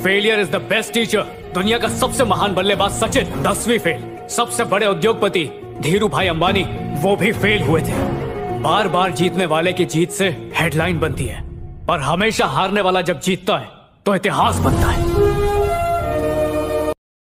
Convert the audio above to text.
Failure is the best teacher. दुनिया का सबसे महान बल्लेबाज सचिन 10वीं फेल। सबसे बड़े उद्योगपति धीरू भाई अंबानी वो भी फेल हुए थे। बार बार जीतने वाले की जीत से हेडलाइन बनती है, पर हमेशा हारने वाला जब जीतता है तो इतिहास बनता है।